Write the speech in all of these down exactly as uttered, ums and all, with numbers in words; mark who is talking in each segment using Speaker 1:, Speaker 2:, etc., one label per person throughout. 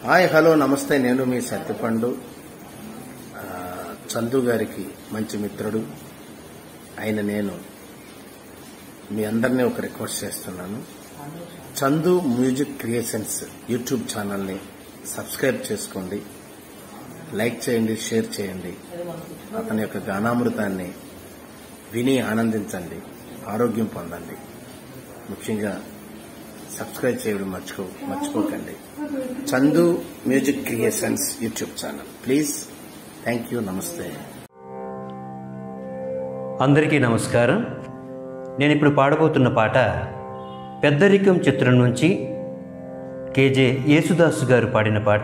Speaker 1: Hi hello నమస్తే, నేను మీ సత్యపండు. చందు గారికి మంచి మిత్రుడు ఆయన నేను మీ అందరినీ ఒక రిక్వెస్ట్ చేస్తున్నాను. చందు మ్యూజిక్ క్రియేషన్స్ యూట్యూబ్ ఛానల్ని సబ్స్క్రైబ్ చేసుకోండి, లైక్ చేయండి, షేర్ చేయండి. అతని యొక్క గానామృతాన్ని విని ఆనందించండి, ఆరోగ్యం పొందండి. ముఖ్యంగా సబ్స్క్రైబ్ చేయడం మర్చిపో మర్చిపోకండి. Chandu music creations YouTube channel please. Thank you. నమస్తే.
Speaker 2: అందరికీ నమస్కారం. నేను ఇప్పుడు పాడబోతున్న పాట పెద్దరికం చిత్రం నుంచి కేజే యేసుదాసు గారు పాడిన పాట.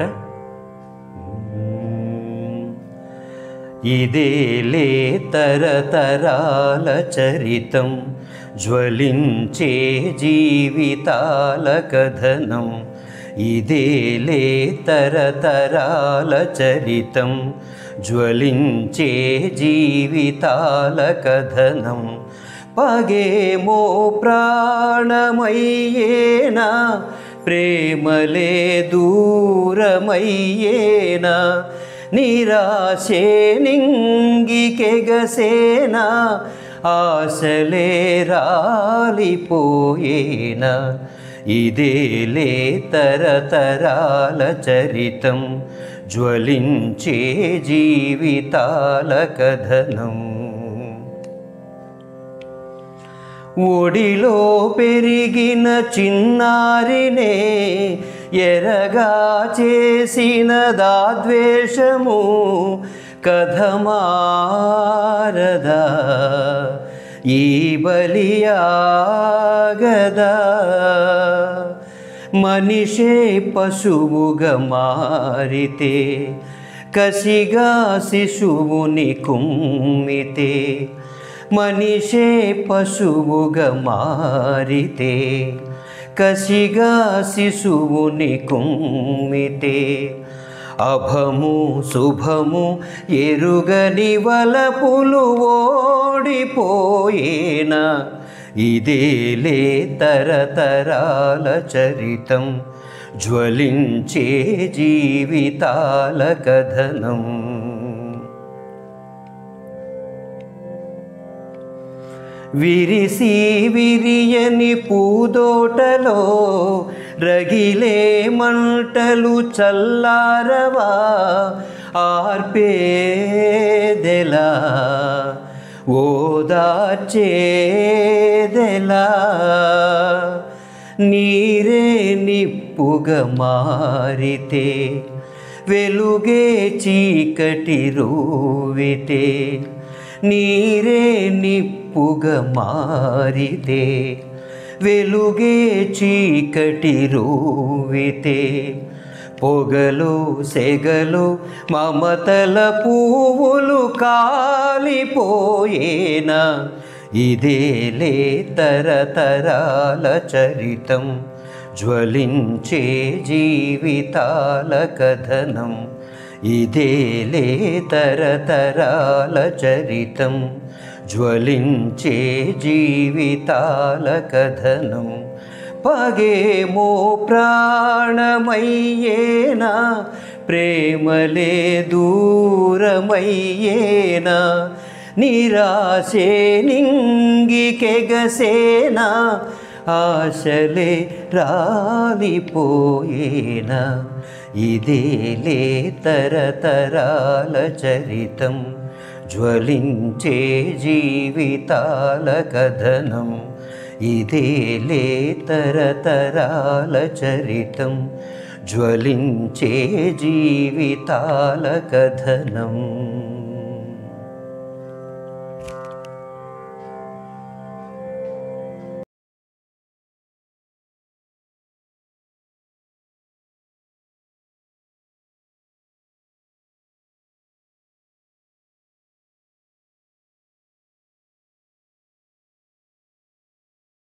Speaker 2: ఇదేలే తరతరాల చరితం, జ్వలించే జీవితాల కథనం. ఇదేలే తరతరాల చరితం, జ్వలించే జీవితాల కథనం. పగేమో ప్రాణమయ్యేనా, ప్రేమలే దూరమయ్యేనా, నిరాశే నింగికెగసేనా, ఆశలే రాలిపోయేనా. ఇదేలే తరతరాల చరితం, జ్వలించే జీవితాల కథనం. ఒడిలో పెరిగిన చిన్నారినే ఎరగా చేసిన దాద్వేషము కథమారదా, ఈ బలియాగదా. మనిషే పశువుగా మారితే, కసిగా శిశువుని కుమ్మితే. మనిషే పశువుగా మారితే, కసిగా శిశువుని కుమ్మితే. అభము శుభము ఎరుగని వలపులు ఓడిపోయేనా. ఇదేలే తరతరాల చరితం, జ్వలించే జీవితాల కథనం. విరిసి విరియని పూదోటలో రగిలే మంటలు చల్లారవా, ఆర్పేదెలా, ఓదార్చేదెలా. నీరే నిప్పుగా మారితే, వెలుగే చీకటి రూవితే. నీరే నిప్పుగా మారితే, వెలుగే చీకటి రూవితే. పొగలు సెగలు మమతల పువ్వులు కాలిపోయేనా. ఇదేలే తరతరాల చరితం, జ్వలించే జీవితాల కథనం. ఇదేలే తరతరాల చరితం, జ్వలించే జీవితాల కథనం. పగేమో ప్రాణమయ్యేనా, ప్రేమలే దూరమయ్యేనా, నిరాశే నింగికెగసేనా, ఆశలే రాలిపోయేనా. ఇదేలే తరతరాల చరితం, జ్వలించే జీవితాల కథనం. ఇదేలే తరతరాల చరితం, జ్వలించే జీవితాల కథనం.